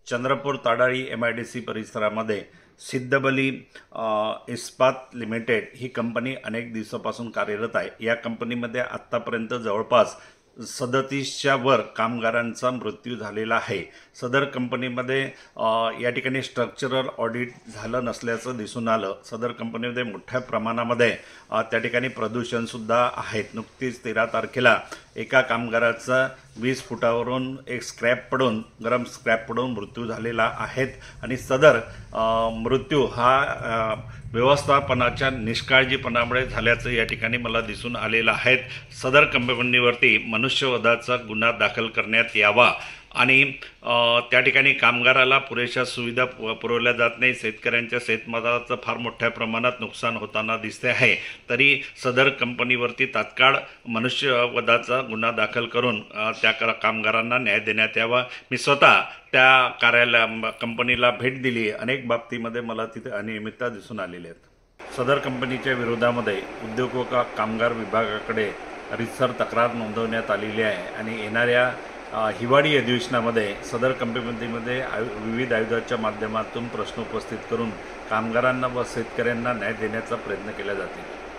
Chandrapur Tadali MIDC परिसरामध्ये सिद्धबली इस्पात limited ही company अनेक दिवसापासून कार्यरत आहे। या कंपनीमध्ये आत्तापर्यंत जवळपास 37च्या वर कामगारांचा मृत्यू झालेला आहे। सदर कंपनीमध्ये या ठिकाणी स्ट्रक्चरल ऑडिट झालं नसल्याचं दिसून आलं। सदर कंपनीमध्ये मोठ्या प्रमाणामध्ये त्या ठिकाणी प्रदूषणसुद्धा आहे। नुकतीच 13 तारखेला एका कामगाराचा 20 फुटावरून एक गरम स्क्रॅप पडून मृत्यू झालेला आहे आणि सदर मृत्यू हा व्यवस्थापनाच्या निष्काळजीपणामुळे झाल्याचं या ठिकाणी मला दिसून आलेलं आहे। सदर कंपनीवरती मनुष्यवधाचा गुन्हा दाखल करण्यात यावा आणि त्या ठिकाणी कामगाराला पुरेशा सुविधा पुरवल्या जात नाही। शेतकऱ्यांच्या शेतमालाचं फार मोठ्या प्रमाणात नुकसान होताना दिसते आहे। तरी सदर कंपनीवरती तात्काळ मनुष्यवधाचा गुन्हा दाखल करून त्या कामगारांना न्याय देण्यात यावा। मी स्वतः त्या कंपनीला भेट दिली। अनेक बाबतीमध्ये मला तिथे अनियमितता दिसून आलेली आहेत। सदर कंपनीच्या विरोधामध्ये उद्योग व कामगार विभागाकडे रीतसर तक्रार नोंदवण्यात आलेली आहे आणि येणाऱ्या हिवाळी अधिवेशनामध्ये सदर कंपनीमध्ये विविध आयुधाच्या माध्यमातून प्रश्न उपस्थित करून कामगारांना व शेतकऱ्यांना न्याय देण्याचा प्रयत्न केला जातील।